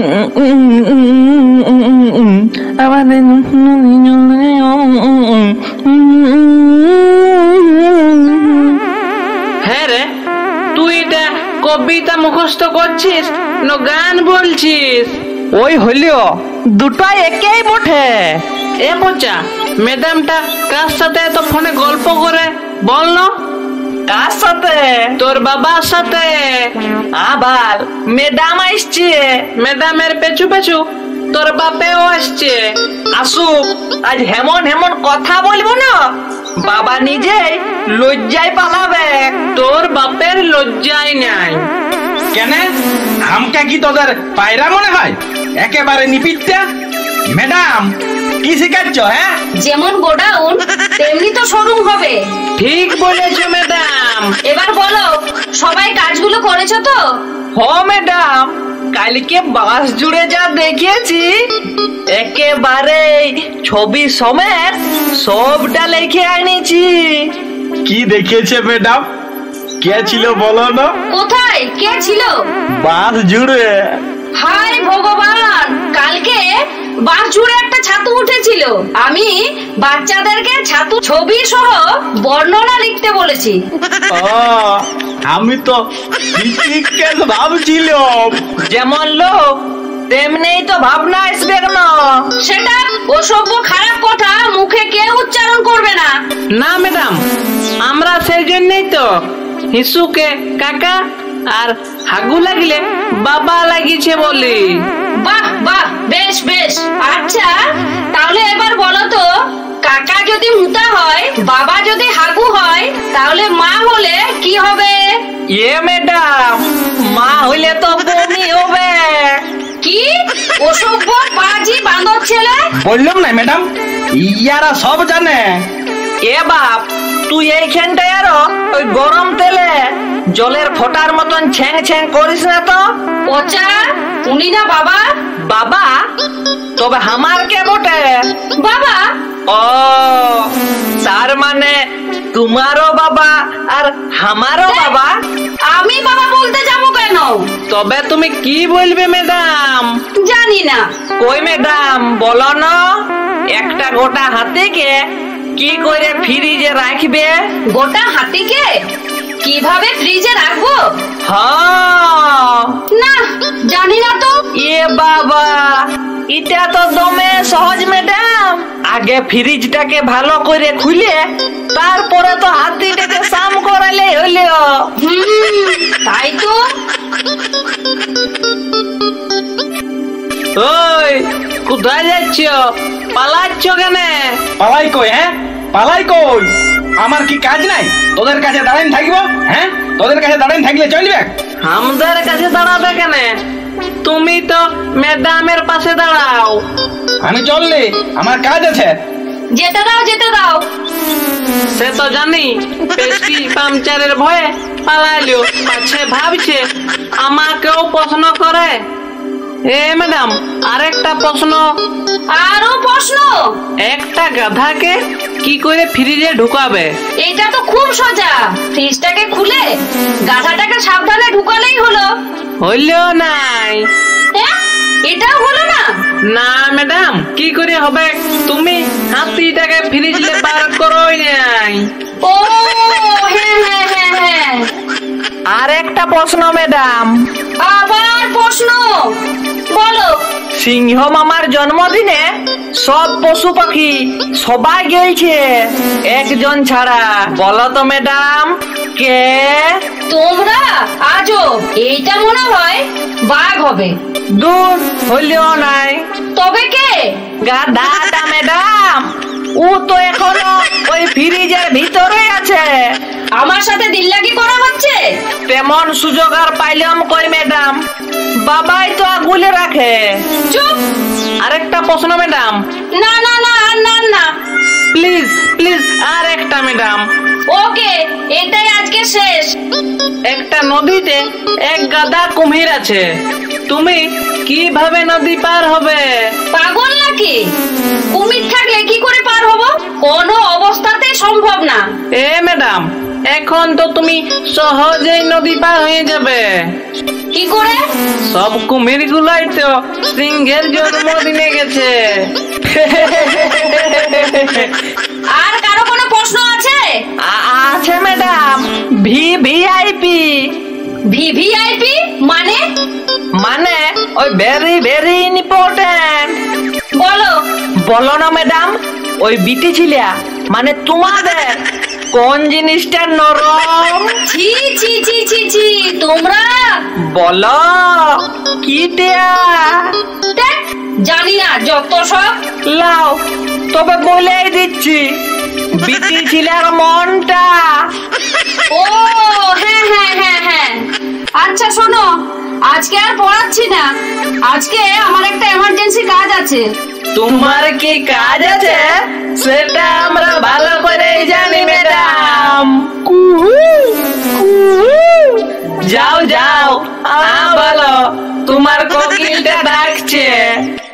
হ্যাঁ রে, তুই এটা কবিতা মুখস্থ করছিস না গান বলছিস? ওই হইলেও দুটাই একেই বটে। এ পচা, ম্যাডামটা কার সাথে এত ফোনে গল্প করে বল না? কার সাথে? তোর বাবার সাথে। আবার ম্যাডাম আসছে। ম্যাডামের পেছু পেছু তোর বাপেও আসছে। আসুক, আজ হেমন হেমন কথা বলবো না, বাবা নিজেই লজ্জায় পালাবে। তোর বাপের লজ্জাই নাই। কেন, আমটা কি তোদের পায়রা মনে হয়? একেবারে নিপিটটা। ম্যাডাম কি শিখাচ্ছ? হ্যাঁ, যেমন গোডাউন তেমনি তো শোরুম হবে। ঠিক বলেছো ম্যাডাম। এবার বলো, সবাই কাজগুলো করেছো তো? হ ম্যাডাম, কালকে বাস জুড়ে যা দেখেছি একেবারে ছবি সমেত সবটা লিখে আনিছি। কি দেখেছে ম্যাডাম? কে ছিল বলো না? কোথায় কে ছিল? বাস জুড়ে। হায় ভগবান, কালকে বাস জুড়ে একটা ছাতু উঠেছিল। আমি বাচ্চাদেরকে ছাতু ছবি সহ বর্ণনা লিখতে বলেছি। আমি তো ভাবছিলাম যেমন লোক তেমনি তো ভাবনা আসবে না। সেটা অসভ্য খারাপ কথা মুখে কেউ উচ্চারণ করবে না। না ম্যাডাম, আমরা সেই জন্যই তো হিসুকে কাকা আর হাগু লাগলে বাবা লাগিয়েছে বলি। বাহ বাহ, বেশ বেশ। আচ্ছা তাহলে এবার বলো তো, কাকা যদি মুতা হয়, বাবা যদি হাগু হয়, তাহলে মা হলে কি হবে? এ ম্যাডাম, মা হইলে তো বমি হবে। কি অসভ্য পাজি বান্দর ছেলে! বললাম না ম্যাডাম, ইয়ারা সব জানে। এ বাপ, তুই এইখানটায় আরো ওই গরম তেলে জলের ফোটার মতন ছ্যাং ছ্যাং করিস না তো। পচা, উনি না বাবা? বাবা? তবে আমার কে বটে? বাবা। ও, তার মানে তোমারও বাবা আর আমারও বাবা। আমি বাবা বলতে যাবো কেন? তবে তুমি কি বলবে ম্যাডাম? জানি না। কই ম্যাডাম বলো না, একটা গোটা হাতিকে কি করে ফ্রিজে রাখবে? গোটা হাতিকে কিভাবে ফ্রিজে রাখবো? হ্যাঁ। না, জানি না তো। এ বাবা, এটা তো দমে সহজ ম্যাডাম। আগে ফ্রিজটাকে ভালো করে খুলে তারপরে তো হাতিটাকে সাম করালে হইলো। তাই তো। ওই কোথায় যাচ্ছ? পালাচ্ছ কেন? পালাই কই? হ্যাঁ, পালাই কই? আমার কি কাজ নাই তোদের কাছে দাঁড়ান থাকবো? হ্যাঁ, তোদের কাছে দাঁড়ান থাকলে চলবে? আমাদের কাছে দাঁড়াবে কেন? তুমি তো ম্যাডামের পাশে দাঁড়াও। আমি চললে, আমার কাজ আছে। যেতে দাও, যেতে দাও। সে তো জানি, পেস্টি পাংচারের ভয়ে পালাইলো। পাছে ভাবছে আমাকেও প্রশ্ন করে। এ ম্যাডাম, আরেকটা প্রশ্ন। আরো প্রশ্ন? একটা গাধাকে কি করে ফ্রিজে ঢুকাবে? এটা তো খুব সোজা। ফ্রিজটাকে খুলে গাধাটাকে সাবধানে ঢুকালেই হলো। হইলেও নাই। এটাও হলো না? না ম্যাডাম, কি করে হবে? তুমি হাতিটাকে ফ্রিজে বার করোই নাই। ও হ্যাঁ হ্যাঁ হ্যাঁ হ্যাঁ। আর একটা প্রশ্ন ম্যাডাম। আবার প্রশ্ন? বলো। সিংহ মামার জন্মদিনে সব পশু পাখি সবাই গেছে, একজন ছাড়া। বলো তো ম্যাডাম কে? তোমরা? আজও এইটা মনে হয় বাঘ হবে। দূর, হইলেও নাই। তবে কে? গাধাটা ম্যাডাম, ও তো এখনো ওই ফ্রিজের ভিতরে আছে। আমার সাথে দিল্লাগি করা হচ্ছে? তেমন সুযোগ আর পাইলাম কই ম্যাডাম, বাবাই তো আগুলে রাখে। চুপ। আরেকটা প্রশ্ন ম্যাডাম। না না না, আর না না, প্লিজ প্লিজ, আর একটা ম্যাডাম। ওকে, এটাই আজকে শেষ। একটা নদীতে এক গাদা কুমির আছে, তুমি কিভাবে নদী পার হবে? পাগল নাকি? কুমির থাকলে কি করে পার হবো? কোনো অবস্থাতে সম্ভব না। এ ম্যাডাম, এখন তো তুমি সহজেই নদী পার হয়ে যাবে। কি করে? সব কুমির গুলাই তো সিংহের জন্মদিনে গেছে। আর কারো কোনো প্রশ্ন আছে? আছে ম্যাডাম, ভিভিআইপি। ভিভিআইপি মানে? মানে ওই ভেরি ভেরি ইম্পর্টেন্ট। বলো। বলো না ম্যাডাম, ওই বিটি ছিলা মানে তোমাদের কোন জিনিসটা নরম? ছি ছি ছি ছি ছি, তোমরা বলো কিটা? দেখ, জানি না যত সব। লাও তবে বলেই দিচ্ছি, বিটি ছিলার মনটা। ও হ্যাঁ হ্যাঁ হ্যাঁ হ্যাঁ। আচ্ছা শোনো, আজকে আর পড়াচ্ছি না, আজকে আমার একটা এমার্জেন্সি কাজ আছে। তোমার কি কাজ আছে সেটা আমরা ভালো করে জানি ম্যাডাম। যাও যাও, বলো, তোমার কোকিলটা ডাকছে।